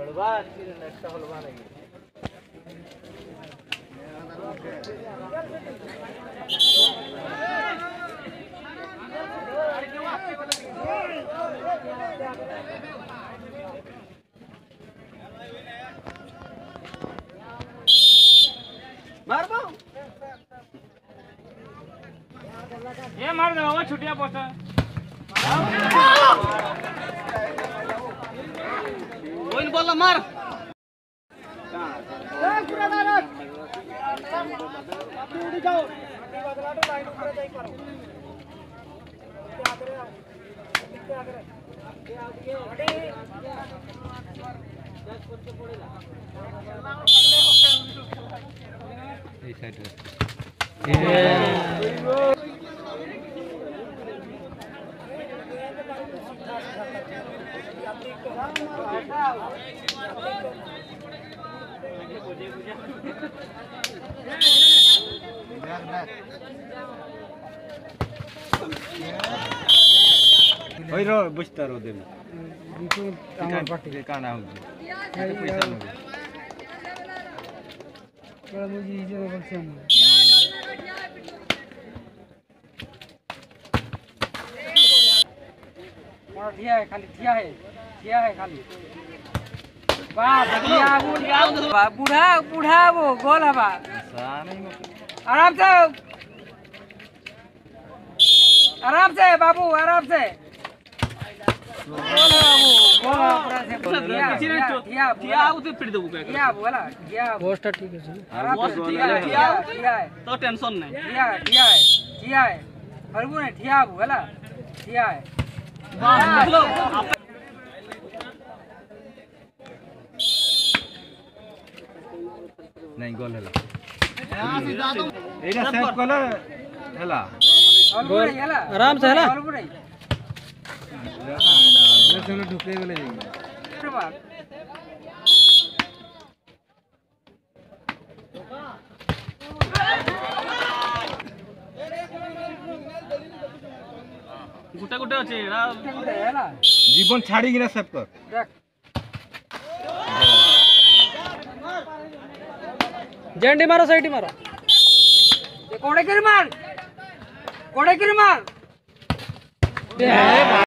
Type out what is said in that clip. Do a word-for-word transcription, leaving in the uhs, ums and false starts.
हलवा next हलवा नहीं मार दो ये मार दो वो छुट्टियां पोस्टर वो इन बोल मार पूरा दारत उड़ी जाओ बदला तो लाइन ऊपर जाई करो क्या करे क्या करे ये आगे दस करके पड़ेगा এই সাইডে ওই রো বুঝতে রো দেন আমার পাটি কানা হচ্ছে পয়সা নেবে बड़ा मुझे इधर बक्से में और ठिया है खाली ठिया है ठिया है खाली वाह ठिया वो बूढ़ा बूढ़ा वो गोल हवा आराम से आराम से बाबू आराम से गोल है वो गोल पूरा से ठिया ठिया ठिया उसे फिर दो क्या ठिया बोला ठिया पोस्टर ठीक है ठिया ठिया ठिया है तो टेंशन नहीं ठिया ठिया है ठिया है प्रभु ने ठिया बोला ठिया है नहीं गोल है एटा सेट कोला हैला गोल हैला आराम से हैला मैं चलो ढुके गले जाएंगे गुटा गुटा আছে এরা গুটা हैला জীবন ছাড়ি গিনা সেভ কর দেখ জেন্ডি মারো সাইডি মারো এ কোড়ে করে মার কোড়ে করে মার